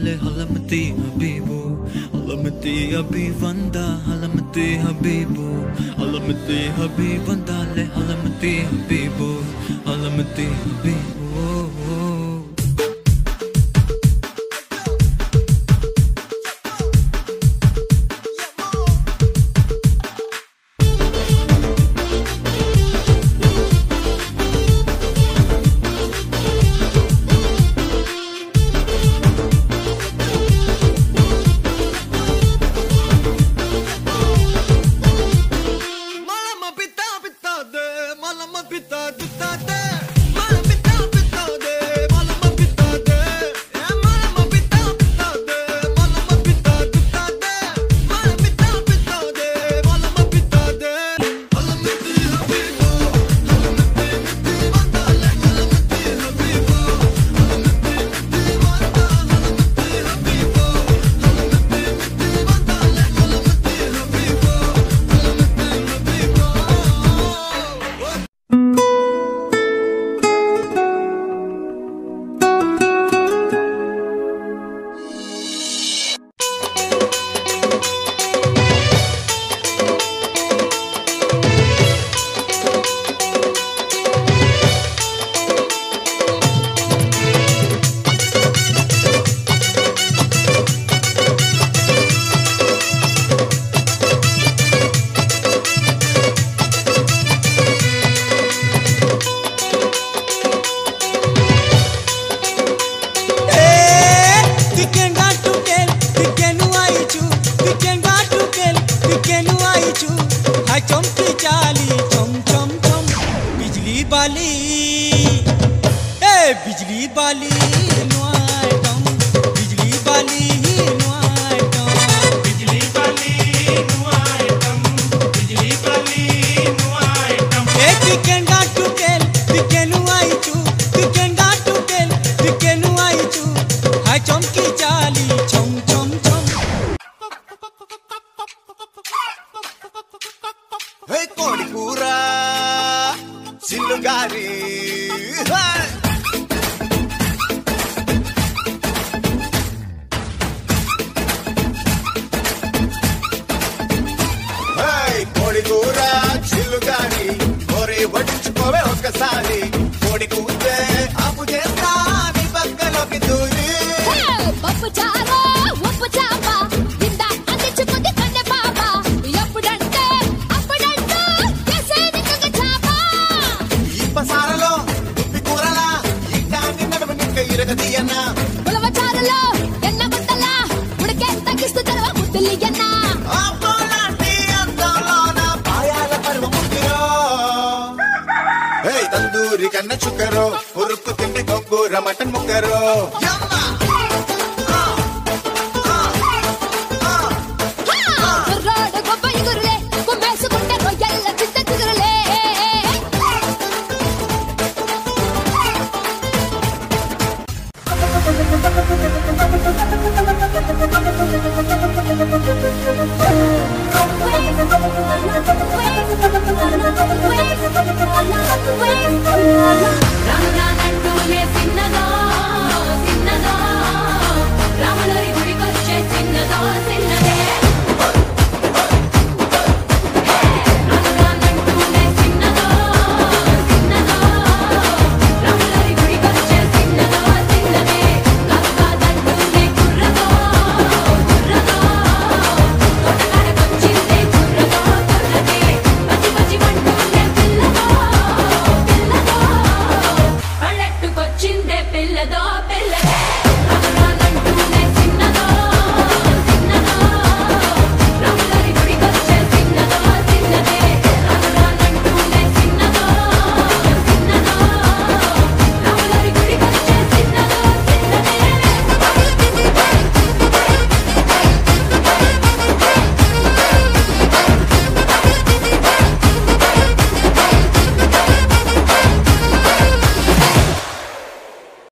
le halamati habibu halamati habibanda halamati habibu halamati habibanda le halamati habibu halamati habibu बिजली बाली नुआटम बिजली बाली नुआटम बिजली बाली नुआटम बिजली बाली नुआटम ए टिकेंगा टुकेल टिकेनु आईचू टिकेंगा टुकेल टिकेनु आईचू हाय चमकी चाली चम चम चम हे कोड़ी पूरा सिलगारी हाय కోడికూర చిల్లుగాని కోరి వడ్డించుకోవే ఒక్కసారి కోడి కూతే ఆపు చేస్తా నీ పక్కలోకి దూరి పప్పు చారు ఉప్పు చాప నిండా అందించుకుంది కన్నె పాప ఎప్పుడంటే అప్పుడంటూ చేసేది కగ చాప ఈ పసారలో ఉప్పి కూరలా ఇంకా నడుము నిక్క ఇరగదీయన్న ఉలవ చారులో ఎన్న ముద్దల ఉడికే తగ్గిస్తూ తెరవ ముద్దలియన్న తందూరి కన్న చుక్కరో ఉరుక్కు తిండి గొంగూర మటన్ ముక్కరో